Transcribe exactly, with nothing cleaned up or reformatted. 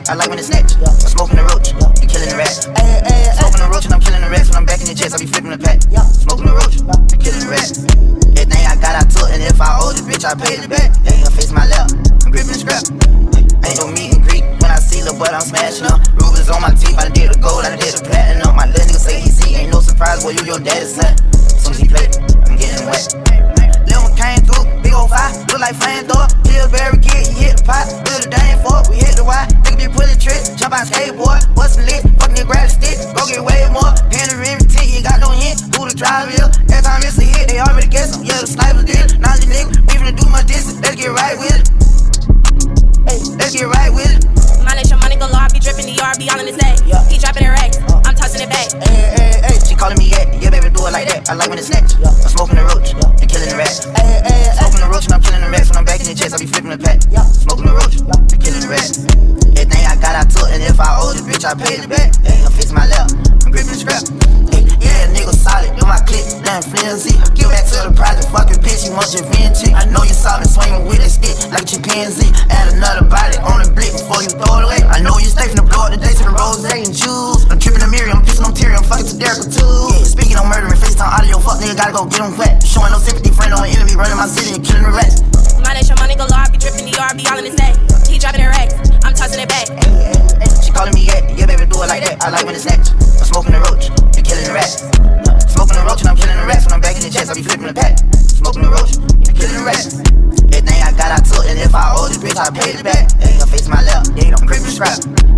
that. I like when it's snatch. I'm smoking the roach, and killing the rats. Smoking the roach and I'm killing the rats. When I'm back in the chest, I be flipping the pack. Smoking the roach, and killing the rats. Everything I got, I took, and if I owe this bitch, I paid it back. They ain't gonna face my lap. I'm gripping the scrap. Ain't no meet and greet when I see the butt, I'm smashing up. Rubies on my teeth, I did the gold, I did the platinum. My little nigga say he see, ain't no surprise, boy, you your daddy's son. Soon as he play, I'm getting wet. Lil' one came through, big old fire, look like flame door. Pillsbury kid, he hit the pot, build a dang for it, we hit the Y. Nigga be pulling tricks, jump out skateboard, bustin' lit, fucking nigga grab the stick, go get way more. Panoramic tint, you got no hint, who the driver is. Every time it's a hit, they already guess him, yeah, the sniper did. Now the nigga, we finna do my distance, let's get right with it. Hey, let's get right with it. My let your money go low, I be dripping the yard, be all in his day. Yeah. He dropping it racks, I'm tossing it back. Hey, hey, hey, she calling me yeah, yeah, baby, do it like that. I like when it's snatch. Yeah. I'm smoking the roach, yeah, and killing the rats. Hey, hey, hey, smoking the roach and I'm killing the rats. When I'm back in the chest, I be flipping the pack. Yeah. Smoking the roach, yeah, and killing the rats. Everything I got, I took, and if I owe this bitch, I paid it back. They ain't gonna fix my lap. I'm gripping the scrap. Hey, yeah, nigga solid, do my clip, nothing flimsy. Give back to the project, fucking bitch, you want your vintage. I know you saw me swinging with a stick like a chimpanzee. Add another body on the blick before you throw it away. I know you stay from the blow up the day to the rose and juice. I'm tripping the mirror, I'm pissing on Terry, I'm fucking to Derek too. Yeah, speaking on murder and FaceTime audio, fuck nigga, gotta go get him wet. Showing no sympathy, friend on an enemy, running my city and killing the rats. My let your money go low, I be dripping the yard, be all in his day. He dropping it racks, I'm tossing it back. Hey, hey, hey, she calling me yeah, yeah, baby, do it like that. I like when it's snatch. I'm smoking the roach, and killing the rats. Smoking the roach and I'm killing the rats. When I'm back in the chest, I be flipping the pack. Smoking the roach, and killing the rats. Everything I got, I took, and if I owe this bitch, I paid it back. They ain't gonna face my lap, yeah, I'm gripping the scrap.